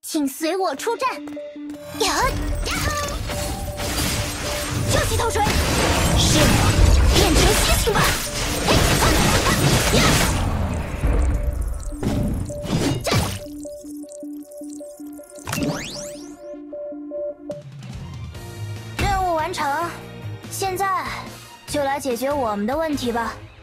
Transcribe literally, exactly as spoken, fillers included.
请随我出战！呀呀！休息透水，是变成星星吧！嘿，哈，哈，呀！战！任务完成，现在就来解决我们的问题吧。